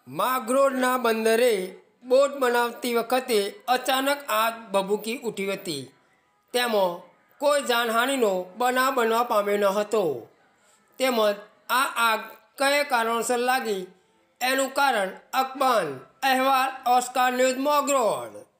માંગરોળના બંદરે બોટ બનાવતી વખતે અચાનક આગ ભભૂકી ઉઠી હતી। તેમાં કોઈ જાનહાનિનો બનાવ બનવા પામ્યો ન હતો। તેમજ આ આગ કયા કારણોસર લાગી એનું કારણ અકબંધ। અહેવાલ ઓસ્કાર ન્યૂઝ માંગરોળ।